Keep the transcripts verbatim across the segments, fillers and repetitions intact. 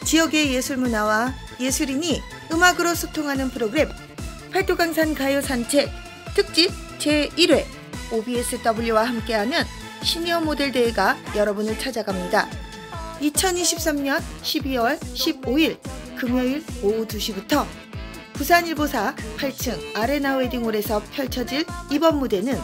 지역의 예술문화와 예술인이 음악으로 소통하는 프로그램 팔도강산 가요산책 특집 제일 회 오비에스더블유와 함께하는 시니어 모델 대회가 여러분을 찾아갑니다. 이천이십삼년 십이월 십오일 금요일 오후 두 시부터 부산일보사 팔 층 아레나 웨딩홀에서 펼쳐질 이번 무대는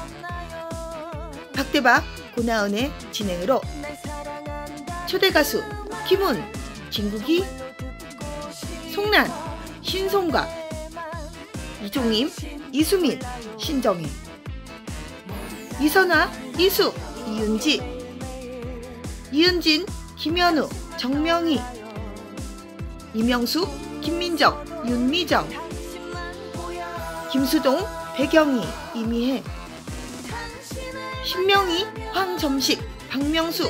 박대박, 고나은의 진행으로 초대 가수 김훈, 진국이, 송란, 신송각, 이종임, 이수민, 신정혜, 이선아, 이수, 이윤지, 이은진, 김현우, 정명희, 이명숙, 김민정, 윤미정, 김수동, 배경희, 이미혜, 신명희, 황점식, 박명숙,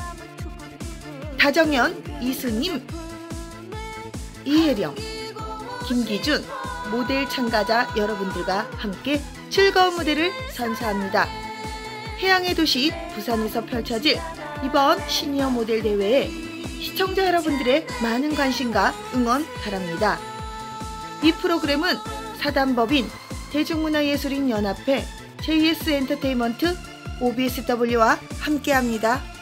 다정연, 이스님, 이혜령, 김기준 모델 참가자 여러분들과 함께 즐거운 무대를 선사합니다. 해양의 도시 부산에서 펼쳐질 이번 시니어 모델 대회에 시청자 여러분들의 많은 관심과 응원 바랍니다. 이 프로그램은 사단법인 대중문화예술인 연합회 제이에스 엔터테인먼트 오비에스더블유와 함께합니다.